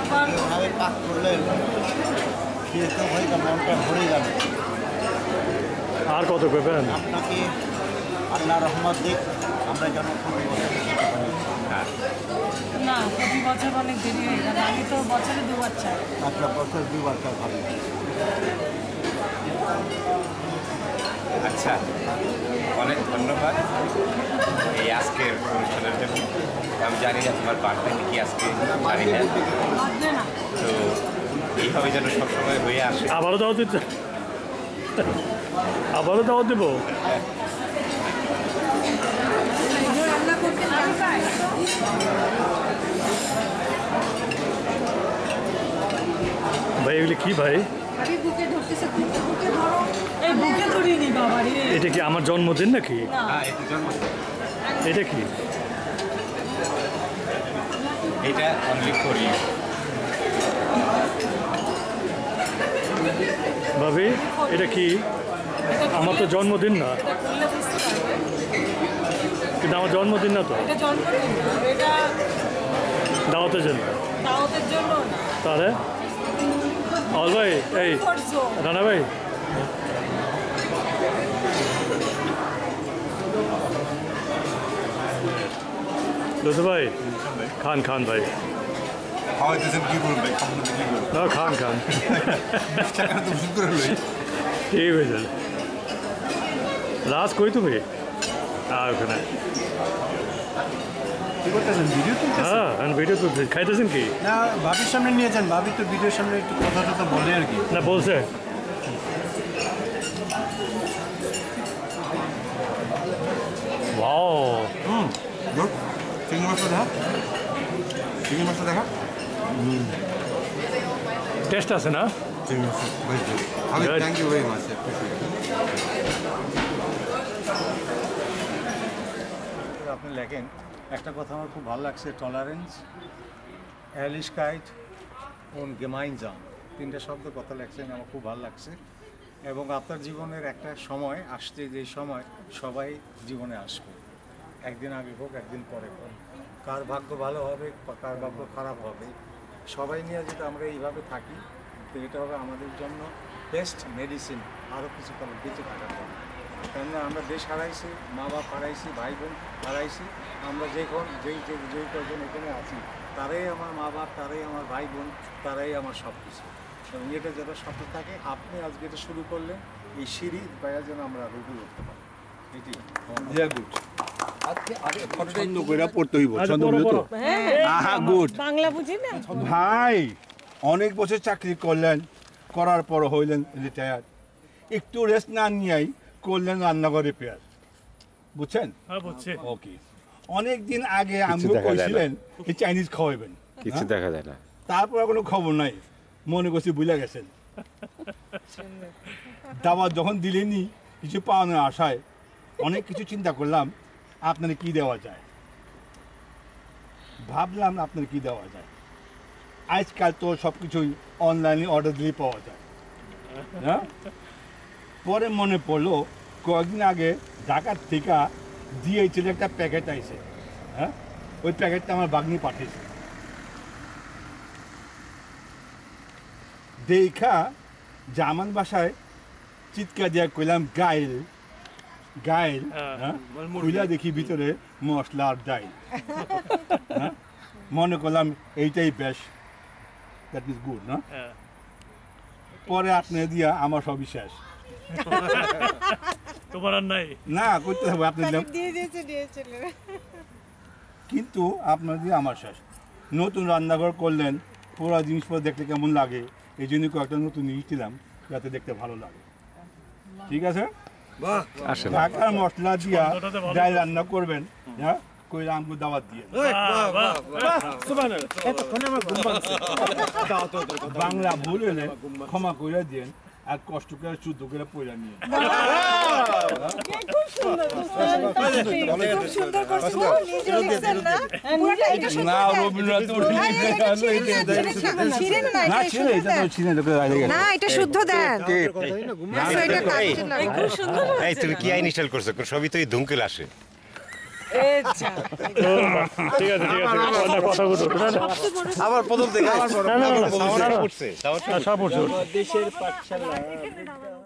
এভাবে পাক করলেন খেয়ে তো ভাই মনটা ভরে গেল। আর কত করবেন? আপনাকে আল্লাহ রহমত দিক আমরা যেন প্রতি বছর খেতে পারি। না, প্রতি বছর অনেক দেরি হয়ে গেল। আমি তো বছরে দুবার চাই। আচ্ছা, বছর দুবার চাই, ভালো। আচ্ছা, অনেক ধন্যবাদ এই আজকের অনুষ্ঠানের জন্য। আমি জানি না তোমার বার্থডে কি আজকে, জানি না, তো এইভাবে যেন সবসময় হয়ে আসে। আবারও দাওয়াত দিতে, আবারও দাওয়াত দেবো। ভাই এগুলি কি ভাই? এটা কি আমার জন্মদিন নাকি? এটা কি? এটা অনলি ফর ইউ। ভাবি এটা কি? আমার তো জন্মদিন না, কিন্তু আমার জন্মদিন না তো। দাওয়াতের জন্য। তাহলে অল ভাই, এই রানা ভাই, দোস্ত ভাই খান খান ভাই, খান খান, ঠিক হয়েছে। লাস্ট কই তুমি? ওখানে হ্যাঁ, ভিডিও তুলতে খাইতেছেন কি? না, ভাবির সামনে নিয়ে যান, ভাবি তো ভিডিওর সামনে একটু কথা টথা বলে আর কি। না বলছে ওয়াও, চিংড়ি মাছটা দেখা, চিংড়ি মাছটা দেখা, টেস্ট আছে না? চিংড়ি মাছ থ্যাংক ইউ ভেরি মাচ। আপনি লেখেন একটা কথা আমার খুব ভালো লাগছে, টলারেন্স, এলিশকাইট und gemeinsam, তিনটা শব্দ কথা লেখছেন, আমার খুব ভালো লাগছে। এবং আপনার জীবনের একটা সময় আসছে, যে সময় সবাই জীবনে আসবে, একদিন আগে হোক একদিন পরে হোক, কার ভাগ্য ভালো হবে কার ভাগ্য খারাপ হবে, সবাই নিয়ে যদি আমরা এইভাবে থাকি তো এটা হবে আমাদের জন্য বেস্ট মেডিসিন আরও কিছু কাল বেঁচে থাকার জন্য। কেননা আমরা দেশ হারাইছি, মা বাপ হারাইছি, ভাই বোন হারাইছি, আমরা যেই কজন এখানে আছি তারাই আমার মা বাপ, তারাই আমার ভাই বোন, তারাই আমার সব কিছু। এবং এটা যারা সত্য থাকে, আপনি আজকে এটা শুরু করলেন, এই সিঁড়ি পায়া যেন আমরা রুটে উঠতে পারি, এটি গুড। ভাই অনেক বছর চাকরি করলেন, করার পর হইলেন রিটায়ার, একটু রেস্ট না নিয়েই করলেন রান্নাঘর রিপেয়ার, বুঝছেন? ওকে, অনেক দিন আগে আমি কইছিলেন এই চাইনিজ খাওয়াবেন, কিছু দেখা যায় না, তারপর কোনো খবর নাই, মনে করছি বুঝা গেছেন। দাওয়াত যখন দিলেনি কিছু পাওয়ানোর আশায় অনেক কিছু চিন্তা করলাম আপনার কি দেওয়া যায়, ভাবলাম আপনার কি দেওয়া যায়। আজকাল তো সব কিছুই অনলাইনে অর্ডার দিলেই পাওয়া যায়, হ্যাঁ। পরে মনে পড়লো কয়েকদিন আগে ঢাকার থেকে দিয়েছিল একটা প্যাকেট আইছে, হ্যাঁ, ওই প্যাকেটটা আমার বাগনি পাঠিয়েছে। দেখা জামান ভাষায় চিৎকার দিয়ে কইলাম গাইল গাইল, কইলা দেখি ভিতরে মশলা আর ডাইল, মনে করলাম এইটাই বেশ, দ্যাট ইজ গুড না। পরে আপনি দিয়া আমার সবই শেষ, তোমার আর নাই না করতে হবে আপনি, কিন্তু আপনার দিয়ে আমার শেষ। নতুন রান্নাঘর করলেন, পুরো জিনিসপত্র দেখলে কেমন লাগে, এই জন্য কয়েকটা নতুন জিনিস দিলাম যাতে দেখতে ভালো লাগে, ঠিক আছে? ঢাকার মশলা দিয়া ডাল রান্না করবেন, হ্যাঁ, কইলা আমগো দাওয়াত দিয়ে বাংলা ভুল হলে ক্ষমা করে দিন, আর কষ্ট করে শুদ্ধ করে পয়লা নিয়ে। না রবীন্দ্রনাথ তুমি কি আইন ইনস্টল করছো? সবই তো এই ধুমকেল আসে। এই যা। ঠিক আছে কথা বলুন আবার প্রথম থেকে সব উঠছে দেশের পাঠশালা